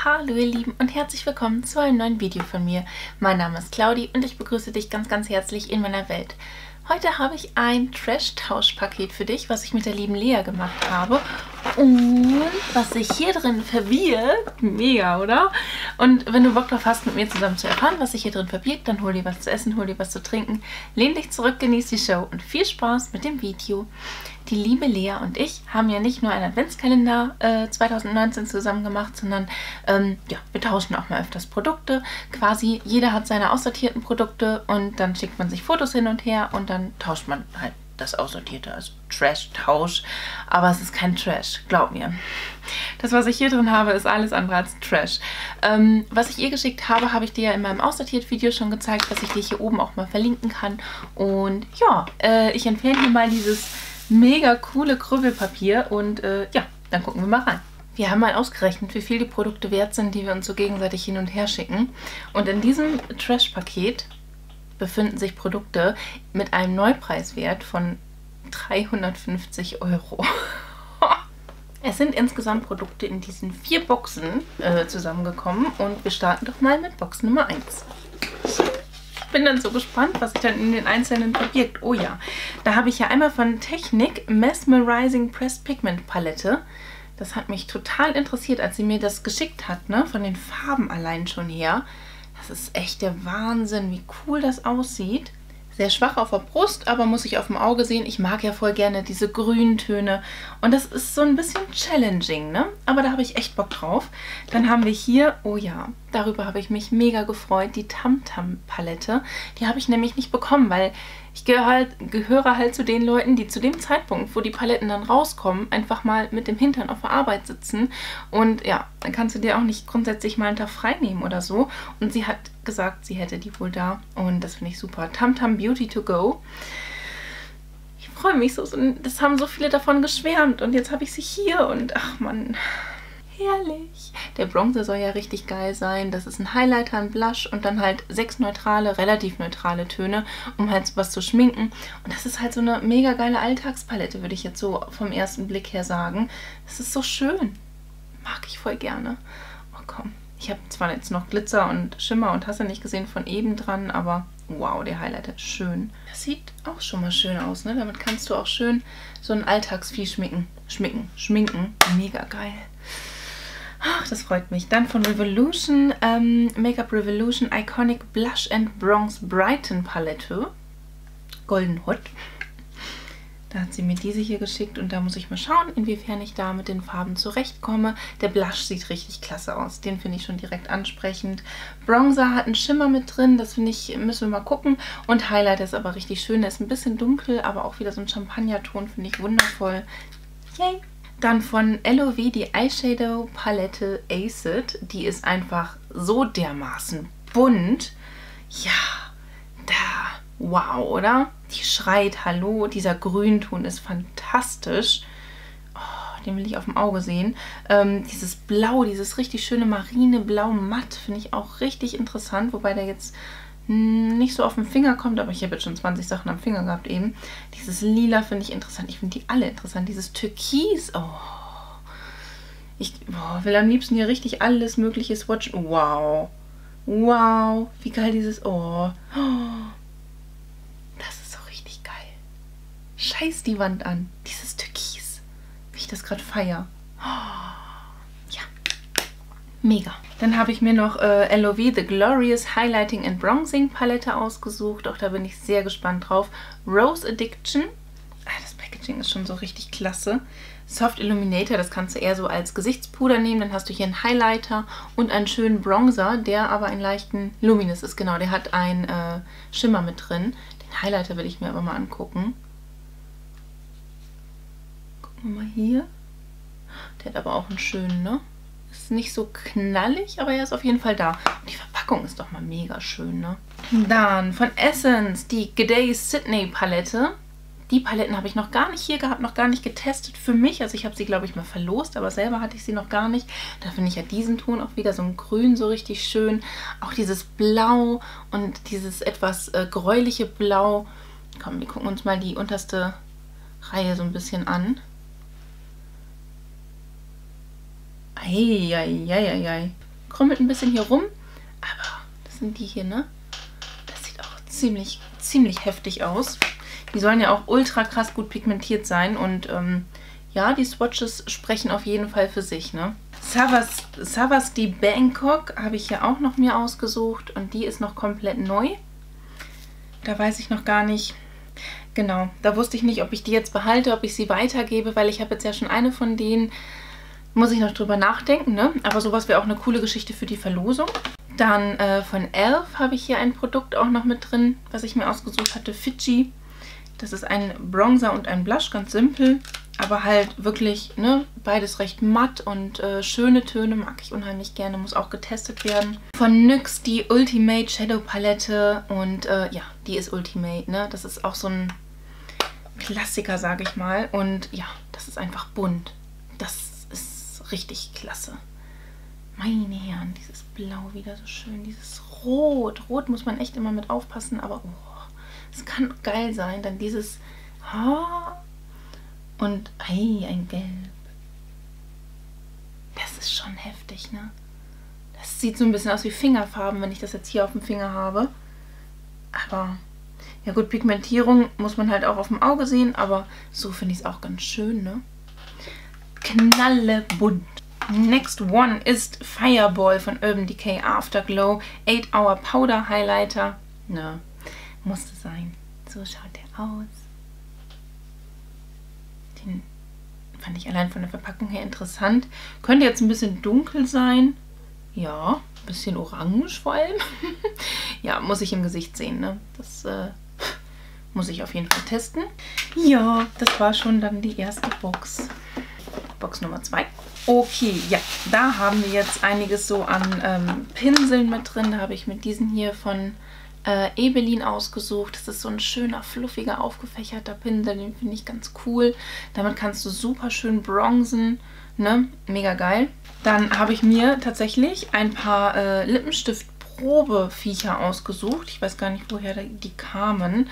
Hallo ihr Lieben und herzlich willkommen zu einem neuen Video von mir. Mein Name ist Claudi und ich begrüße dich ganz, ganz herzlich in meiner Welt. Heute habe ich ein Trash-Tausch-Paket für dich, was ich mit der lieben Lea gemacht habe. Und was sich hier drin verbirgt, mega, oder? Und wenn du Bock drauf hast, mit mir zusammen zu erfahren, was sich hier drin verbirgt, dann hol dir was zu essen, hol dir was zu trinken, lehn dich zurück, genieß die Show und viel Spaß mit dem Video. Die liebe Lea und ich haben ja nicht nur einen Adventskalender 2019 zusammen gemacht, sondern ja, wir tauschen auch mal öfters Produkte. Quasi jeder hat seine aussortierten Produkte und dann schickt man sich Fotos hin und her und dann tauscht man halt das Aussortierte, also Trash-Tausch. Aber es ist kein Trash, glaub mir. Das, was ich hier drin habe, ist alles andere als Trash. Was ich ihr geschickt habe, habe ich dir ja in meinem Aussortiert-Video schon gezeigt, dass ich dir hier oben auch mal verlinken kann. Und ja, ich empfehle dir mal dieses mega coole Krüppelpapier und ja, dann gucken wir mal rein. Wir haben mal ausgerechnet, wie viel die Produkte wert sind, die wir uns so gegenseitig hin und her schicken. Und in diesem Trash-Paket befinden sich Produkte mit einem Neupreiswert von 350 €. Es sind insgesamt Produkte in diesen 4 Boxen zusammengekommen und wir starten doch mal mit Box Nummer 1. Ich bin dann so gespannt, was sich dann in den einzelnen verbirgt. Oh ja, da habe ich ja einmal von Technic Mesmerizing Pressed Pigment Palette. Das hat mich total interessiert, als sie mir das geschickt hat, ne? Von den Farben allein schon her. Das ist echt der Wahnsinn, wie cool das aussieht. Sehr schwach auf der Brust, aber muss ich auf dem Auge sehen. Ich mag ja voll gerne diese grünen Töne. Und das ist so ein bisschen challenging, ne? Aber da habe ich echt Bock drauf. Dann haben wir hier, oh ja, darüber habe ich mich mega gefreut, die Tamtam Palette. Die habe ich nämlich nicht bekommen, weil ich gehöre halt zu den Leuten, die zu dem Zeitpunkt, wo die Paletten dann rauskommen, einfach mal mit dem Hintern auf der Arbeit sitzen. Und ja, dann kannst du dir auch nicht grundsätzlich mal einen Tag frei nehmen oder so. Und sie hat gesagt, sie hätte die wohl da. Und das finde ich super. Tamtam Beauty to Go. Ich freue mich so. Das haben so viele davon geschwärmt. Und jetzt habe ich sie hier. Und ach man, herrlich. Der Bronzer soll ja richtig geil sein. Das ist ein Highlighter, ein Blush und dann halt 6 neutrale, relativ neutrale Töne, um halt was zu schminken. Und das ist halt so eine mega geile Alltagspalette, würde ich jetzt so vom ersten Blick her sagen. Das ist so schön. Mag ich voll gerne. Oh komm. Ich habe zwar jetzt noch Glitzer und Schimmer und hast du nicht gesehen von eben dran, aber wow, der Highlighter ist schön. Das sieht auch schon mal schön aus, ne? Damit kannst du auch schön so ein Alltagsvieh schminken. Mega geil. Ach, das freut mich. Dann von Revolution, Make-up Revolution Iconic Blush and Bronze Brighten Palette. Golden Hot. Da hat sie mir diese hier geschickt und da muss ich mal schauen, inwiefern ich da mit den Farben zurechtkomme. Der Blush sieht richtig klasse aus. Den finde ich schon direkt ansprechend. Bronzer hat einen Schimmer mit drin, das finde ich, müssen wir mal gucken. Und Highlighter ist aber richtig schön. Der ist ein bisschen dunkel, aber auch wieder so ein Champagnerton, finde ich wundervoll. Yay! Dann von LOV die Eyeshadow Palette Acid. Die ist einfach so dermaßen bunt. Ja, da. Wow, oder? Die schreit Hallo. Dieser Grünton ist fantastisch. Oh, den will ich auf dem Auge sehen. Dieses Blau, dieses richtig schöne Marineblau matt finde ich auch richtig interessant. Wobei der jetzt nicht so auf den Finger kommt, aber ich habe jetzt schon 20 Sachen am Finger gehabt eben. Dieses Lila finde ich interessant. Ich finde die alle interessant. Dieses Türkis. Oh. Ich will am liebsten hier richtig alles Mögliche swatchen. Wow. Wow. Wie geil dieses... Oh. Das ist so richtig geil. Scheiß die Wand an. Dieses Türkis. Wie ich das gerade feiere. Ja. Mega. Dann habe ich mir noch LOV The Glorious Highlighting and Bronzing Palette ausgesucht. Auch da bin ich sehr gespannt drauf. Rose Addiction. Das Packaging ist schon so richtig klasse. Soft Illuminator, das kannst du eher so als Gesichtspuder nehmen. Dann hast du hier einen Highlighter und einen schönen Bronzer, der aber einen leichten Luminous ist. Genau, der hat einen Schimmer mit drin. Den Highlighter will ich mir aber mal angucken. Gucken wir mal hier. Der hat aber auch einen schönen, ne? Ist nicht so knallig, aber er ist auf jeden Fall da. Und die Verpackung ist doch mal mega schön, ne? Dann von Essence die G'day Sydney Palette. Die Paletten habe ich noch gar nicht hier gehabt, noch gar nicht getestet für mich. Also ich habe sie, glaube ich, mal verlost, aber selber hatte ich sie noch gar nicht. Da finde ich ja diesen Ton auch wieder so ein Grün so richtig schön. Auch dieses Blau und dieses etwas gräuliche Blau. Komm, wir gucken uns mal die unterste Reihe so ein bisschen an. Eieieiei. krümmelt ein bisschen hier rum. Aber das sind die hier, ne? Das sieht auch ziemlich heftig aus. Die sollen ja auch ultra krass gut pigmentiert sein. Und ja, die Swatches sprechen auf jeden Fall für sich, ne? Savasti Bangkok habe ich hier auch noch mir ausgesucht. Und die ist noch komplett neu. Da weiß ich noch gar nicht. Genau, da wusste ich nicht, ob ich die jetzt behalte, ob ich sie weitergebe, weil ich habe jetzt ja schon eine von denen. Muss ich noch drüber nachdenken, ne? Aber sowas wäre auch eine coole Geschichte für die Verlosung. Dann von e.l.f. habe ich hier ein Produkt auch noch mit drin, was ich mir ausgesucht hatte. Fiji. Das ist ein Bronzer und ein Blush, ganz simpel. Aber halt wirklich, ne, beides recht matt und schöne Töne, mag ich unheimlich gerne, muss auch getestet werden. Von NYX die Ultimate Shadow Palette und ja, die ist Ultimate, ne, das ist auch so ein Klassiker, sage ich mal. Und ja, das ist einfach bunt, das ist richtig klasse. Meine Herren, dieses Blau wieder so schön, dieses Rot. Rot muss man echt immer mit aufpassen, aber es kann geil sein. Dann dieses und ein Gelb. Das ist schon heftig, ne? Das sieht so ein bisschen aus wie Fingerfarben, wenn ich das jetzt hier auf dem Finger habe. Aber, ja gut, Pigmentierung muss man halt auch auf dem Auge sehen, aber so finde ich es auch ganz schön, ne? Knallebunt. Next one ist Fireball von Urban Decay Afterglow 8-Hour Powder Highlighter. Ne, musste sein. So schaut der aus. Den fand ich allein von der Verpackung her interessant. Könnte jetzt ein bisschen dunkel sein. Ja, ein bisschen orange vor allem. Ja, muss ich im Gesicht sehen, ne? Das muss ich auf jeden Fall testen. Ja, das war schon dann die erste Box. Box Nummer 2. Okay, ja, da haben wir jetzt einiges so an Pinseln mit drin. Da habe ich mit diesen hier von Ebelin ausgesucht. Das ist so ein schöner, fluffiger, aufgefächerter Pinsel. Den finde ich ganz cool. Damit kannst du super schön bronzen. Ne? Mega geil. Dann habe ich mir tatsächlich ein paar Lippenstift-Probeviecher ausgesucht. Ich weiß gar nicht, woher die kamen.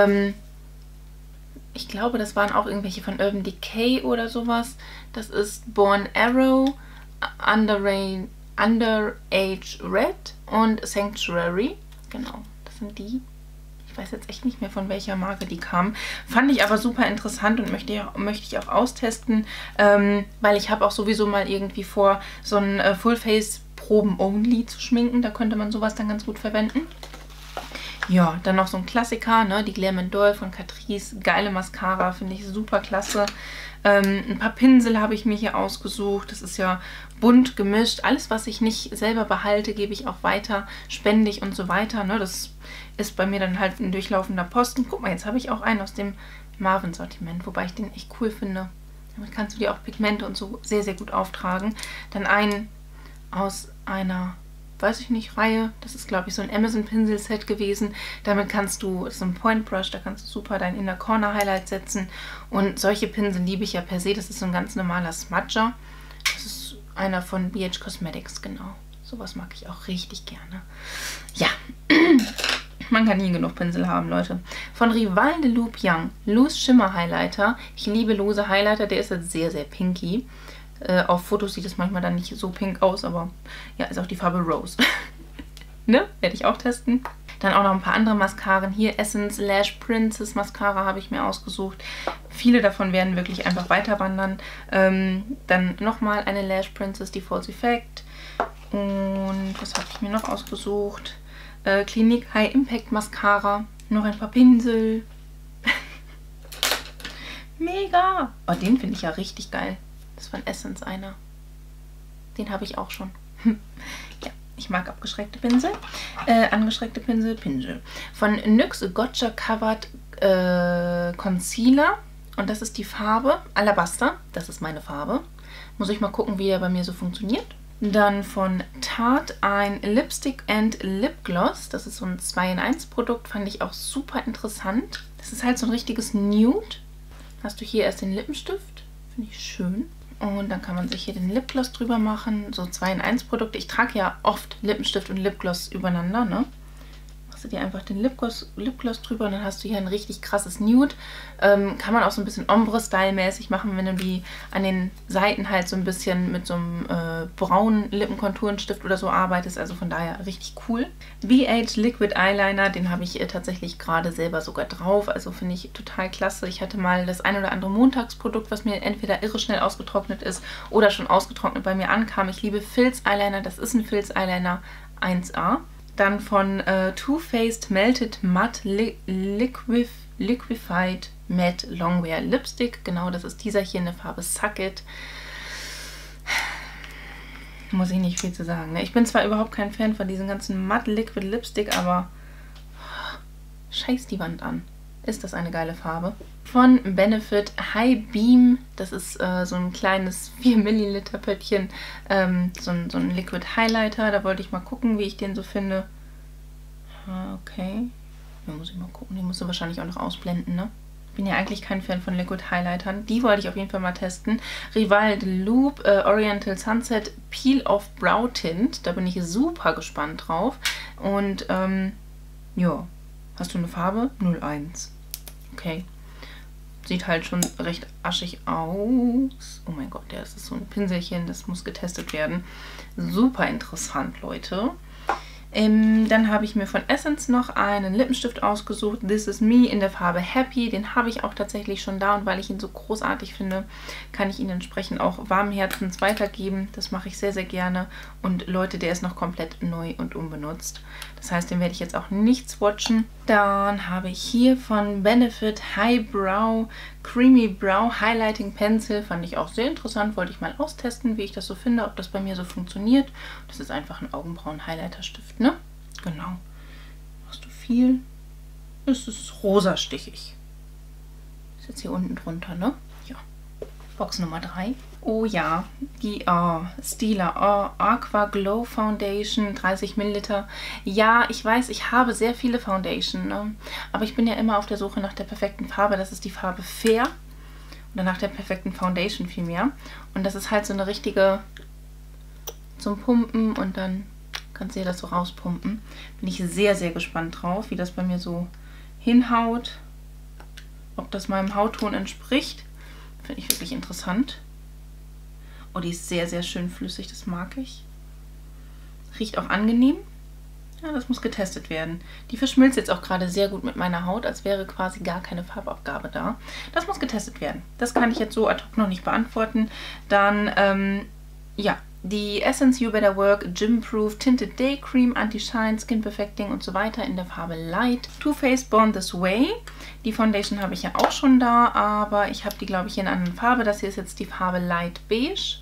Ich glaube, das waren auch irgendwelche von Urban Decay oder sowas. Das ist Born Arrow, Underage Red und Sanctuary. Genau, das sind die. Ich weiß jetzt echt nicht mehr, von welcher Marke die kamen. Fand ich aber super interessant und möchte ich auch austesten, weil ich habe auch sowieso mal irgendwie vor, so ein Full-Face-Proben-Only zu schminken. Da könnte man sowas dann ganz gut verwenden. Ja, dann noch so ein Klassiker, ne? Die Glaire Doll von Catrice. Geile Mascara, finde ich super klasse. Ein paar Pinsel habe ich mir hier ausgesucht. Das ist ja bunt gemischt. Alles, was ich nicht selber behalte, gebe ich auch weiter, spende ich und so weiter. Ne? Das ist bei mir dann halt ein durchlaufender Posten. Guck mal, jetzt habe ich auch einen aus dem Marvin-Sortiment, wobei ich den echt cool finde. Damit kannst du dir auch Pigmente und so sehr, sehr gut auftragen. Dann einen aus einer, weiß ich nicht, Reihe. Das ist, glaube ich, so ein Amazon-Pinsel-Set gewesen. Damit kannst du, das ist so ein Point Brush, da kannst du super dein Inner Corner Highlight setzen. Und solche Pinsel liebe ich ja per se. Das ist so ein ganz normaler Smudger. Das ist einer von BH Cosmetics, genau. Sowas mag ich auch richtig gerne. Ja, man kann nie genug Pinsel haben, Leute. Von Rival de Loop Young, Loose Shimmer Highlighter. Ich liebe lose Highlighter, der ist jetzt sehr, sehr pinky. Auf Fotos sieht es manchmal dann nicht so pink aus, aber ja, ist auch die Farbe Rose. Ne? Werde ich auch testen. Dann auch noch ein paar andere Mascaren. Hier Essence Lash Princess Mascara habe ich mir ausgesucht. Viele davon werden wirklich einfach weiter wandern. Dann nochmal eine Lash Princess, die False Effect. Und was habe ich mir noch ausgesucht? Clinique High Impact Mascara. Noch ein paar Pinsel. Mega! Oh, den finde ich ja richtig geil. Das ist von Essence einer. Den habe ich auch schon. Ja, ich mag abgeschreckte Pinsel. Angeschreckte Pinsel. Von NYX Gotcha Covered Concealer. Und das ist die Farbe Alabaster. Das ist meine Farbe. Muss ich mal gucken, wie der bei mir so funktioniert. Dann von Tarte ein Lipstick and Lip Gloss. Das ist so ein 2-in-1 Produkt. Fand ich auch super interessant. Das ist halt so ein richtiges Nude. Hast du hier erst den Lippenstift. Finde ich schön. Und dann kann man sich hier den Lipgloss drüber machen. So 2-in-1 Produkte. Ich trage ja oft Lippenstift und Lipgloss übereinander, ne? machst du dir einfach den Lipgloss drüber und dann hast du hier ein richtig krasses Nude. Kann man auch so ein bisschen Ombre-Style-mäßig machen, wenn du die an den Seiten halt so ein bisschen mit so einem braunen Lippenkonturenstift oder so arbeitest. Also von daher richtig cool. BH Liquid Eyeliner, den habe ich tatsächlich gerade selber sogar drauf. Also finde ich total klasse. Ich hatte mal das ein oder andere Montagsprodukt, was mir entweder irre schnell ausgetrocknet ist oder schon ausgetrocknet bei mir ankam. Ich liebe Filz Eyeliner. Das ist ein Filz Eyeliner 1A. Dann von Too Faced Melted Matte Liquefied Matte Longwear Lipstick. Genau, das ist dieser hier in der Farbe Suck It. Muss ich nicht viel zu sagen. Ne? Ich bin zwar überhaupt kein Fan von diesen ganzen Matte Liquid Lipstick, aber scheiß die Wand an. Ist das eine geile Farbe. Von Benefit High Beam. Das ist so ein kleines 4 Milliliter Pöttchen. So ein Liquid Highlighter. Da wollte ich mal gucken, wie ich den so finde. Okay. Da muss ich mal gucken. Den musst du wahrscheinlich auch noch ausblenden, ne? Ich bin ja eigentlich kein Fan von Liquid Highlightern. Die wollte ich auf jeden Fall mal testen. Rival de Loop Oriental Sunset Peel Off Brow Tint. Da bin ich super gespannt drauf. Und ja. Hast du eine Farbe? 01. Okay. Sieht halt schon recht aschig aus. Oh mein Gott, das ist so ein Pinselchen. Das muss getestet werden. Super interessant, Leute. Dann habe ich mir von Essence noch einen Lippenstift ausgesucht. This Is Me in der Farbe Happy. Den habe ich auch tatsächlich schon da und weil ich ihn so großartig finde, kann ich ihn entsprechend auch warmen Herzens weitergeben. Das mache ich sehr, sehr gerne. Und Leute, der ist noch komplett neu und unbenutzt. Das heißt, den werde ich jetzt auch nicht swatchen. Dann habe ich hier von Benefit Highbrow Creamy Brow Highlighting Pencil. Fand ich auch sehr interessant. Wollte ich mal austesten, wie ich das so finde, ob das bei mir so funktioniert. Das ist einfach ein Augenbrauen-Highlighter-Stift, ne? Genau. Hast du viel? Es ist rosastichig. Ist jetzt hier unten drunter, ne? Ja. Box Nummer 3. Oh ja, die Stila Aqua Glow Foundation, 30 Milliliter. Ja, ich weiß, ich habe sehr viele Foundation, ne? Aber ich bin ja immer auf der Suche nach der perfekten Farbe. Das ist die Farbe Fair. Oder nach der perfekten Foundation vielmehr. Und das ist halt so eine richtige zum Pumpen und dann kannst du ja das so rauspumpen. Bin ich sehr, sehr gespannt drauf, wie das bei mir so hinhaut. Ob das meinem Hautton entspricht. Finde ich wirklich interessant. Oh, die ist sehr, sehr schön flüssig. Das mag ich. Riecht auch angenehm. Ja, das muss getestet werden. Die verschmilzt jetzt auch gerade sehr gut mit meiner Haut, als wäre quasi gar keine Farbabgabe da. Das muss getestet werden. Das kann ich jetzt so ad hoc noch nicht beantworten. Dann, ja, die Essence You Better Work Gym Proof Tinted Day Cream, Anti-Shine, Skin Perfecting und so weiter in der Farbe Light. Too Faced Born This Way. Die Foundation habe ich ja auch schon da, aber ich habe die, glaube ich, in einer anderen Farbe. Das hier ist jetzt die Farbe Light Beige.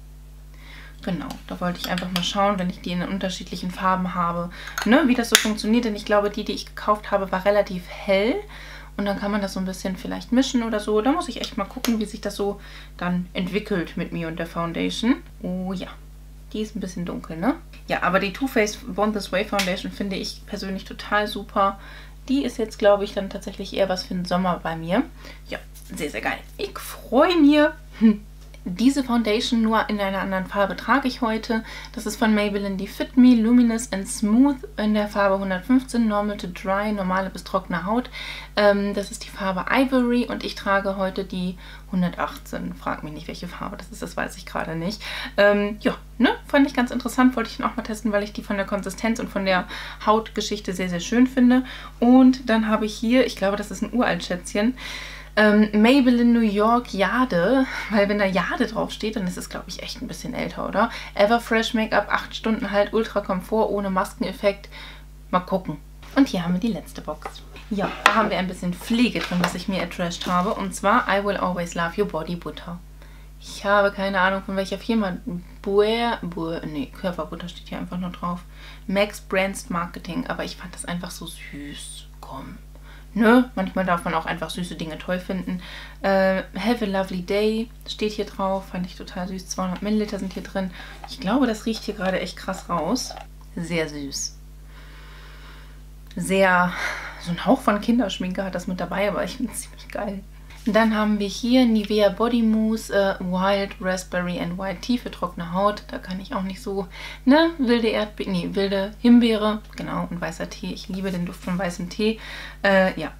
Genau, da wollte ich einfach mal schauen, wenn ich die in unterschiedlichen Farben habe, ne, wie das so funktioniert. Denn ich glaube, die ich gekauft habe, war relativ hell. Und dann kann man das so ein bisschen vielleicht mischen oder so. Da muss ich echt mal gucken, wie sich das so dann entwickelt mit mir und der Foundation. Oh ja, die ist ein bisschen dunkel, ne? Ja, aber die Too Faced Born This Way Foundation finde ich persönlich total super. Die ist jetzt, glaube ich, dann tatsächlich eher was für den Sommer bei mir. Ja, sehr, sehr geil. Ich freue mich. Diese Foundation nur in einer anderen Farbe trage ich heute. Das ist von Maybelline die Fit Me Luminous and Smooth in der Farbe 115, Normal to Dry, normale bis trockene Haut. Das ist die Farbe Ivory und ich trage heute die 118. Frag mich nicht, welche Farbe das ist, das weiß ich gerade nicht. Ja, ne, fand ich ganz interessant, wollte ich auch mal testen, weil ich die von der Konsistenz und von der Hautgeschichte sehr, sehr schön finde. Und dann habe ich hier, ich glaube, das ist ein Uralt-Schätzchen, Maybelline New York Jade, weil wenn da Jade drauf steht, dann ist es, glaube ich, echt ein bisschen älter, oder? Everfresh Make-up, 8 Stunden halt, Ultra Komfort, ohne Maskeneffekt. Mal gucken. Und hier haben wir die letzte Box. Ja, da haben wir ein bisschen Pflege drin, was ich mir ertrashed habe. Und zwar I Will Always Love Your Body Butter. Ich habe keine Ahnung, von welcher Firma. Körperbutter steht hier einfach nur drauf. Max Brands Marketing. Aber ich fand das einfach so süß. Komm. Ne? Manchmal darf man auch einfach süße Dinge toll finden. Have a Lovely Day steht hier drauf. Fand ich total süß. 200 Milliliter sind hier drin. Ich glaube, das riecht hier gerade echt krass raus. Sehr süß. Sehr, so ein Hauch von Kinderschminke hat das mit dabei, aber ich finde es ziemlich geil. Dann haben wir hier Nivea Body Mousse Wild Raspberry and White Tea für trockene Haut. Da kann ich auch nicht so, ne? Wilde Himbeere, genau, und weißer Tee. Ich liebe den Duft von weißem Tee. Ja.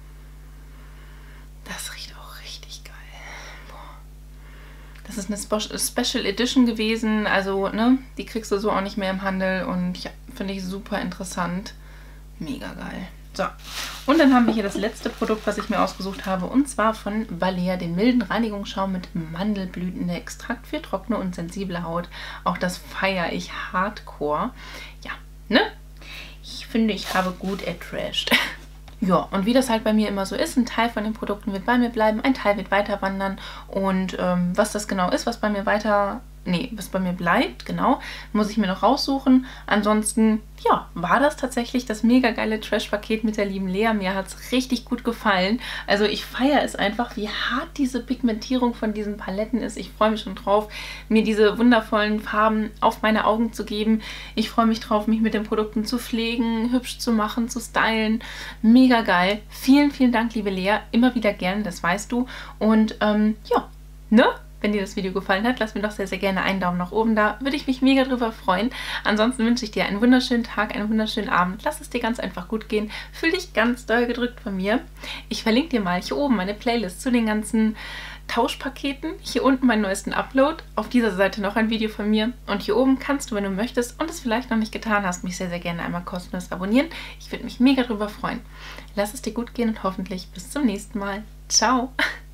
Das riecht auch richtig geil. Boah. Das ist eine Special Edition gewesen, also, ne? Die kriegst du so auch nicht mehr im Handel und ja, finde ich super interessant. Mega geil. So, und dann haben wir hier das letzte Produkt, was ich mir ausgesucht habe, und zwar von Balea, den milden Reinigungsschaum mit Mandelblütenextrakt für trockene und sensible Haut. Auch das feiere ich hardcore. Ja, ne? Ich finde, ich habe gut ertrashed. Ja, und wie das halt bei mir immer so ist, ein Teil von den Produkten wird bei mir bleiben, ein Teil wird weiter wandern. Und was das genau ist, was bei mir bleibt, genau, muss ich mir noch raussuchen. Ansonsten, ja, war das tatsächlich das mega geile Trash-Paket mit der lieben Lea. Mir hat es richtig gut gefallen. Also ich feiere es einfach, wie hart diese Pigmentierung von diesen Paletten ist. Ich freue mich schon drauf, mir diese wundervollen Farben auf meine Augen zu geben. Ich freue mich drauf, mich mit den Produkten zu pflegen, hübsch zu machen, zu stylen. Mega geil. Vielen, vielen Dank, liebe Lea. Immer wieder gerne, das weißt du. Und ja, ne? Wenn dir das Video gefallen hat, lass mir doch sehr, sehr gerne einen Daumen nach oben da. Würde ich mich mega drüber freuen. Ansonsten wünsche ich dir einen wunderschönen Tag, einen wunderschönen Abend. Lass es dir ganz einfach gut gehen. Fühl dich ganz doll gedrückt von mir. Ich verlinke dir mal hier oben meine Playlist zu den ganzen Tauschpaketen. Hier unten meinen neuesten Upload. Auf dieser Seite noch ein Video von mir. Und hier oben kannst du, wenn du möchtest und es vielleicht noch nicht getan hast, mich sehr, sehr gerne einmal kostenlos abonnieren. Ich würde mich mega drüber freuen. Lass es dir gut gehen und hoffentlich bis zum nächsten Mal. Ciao!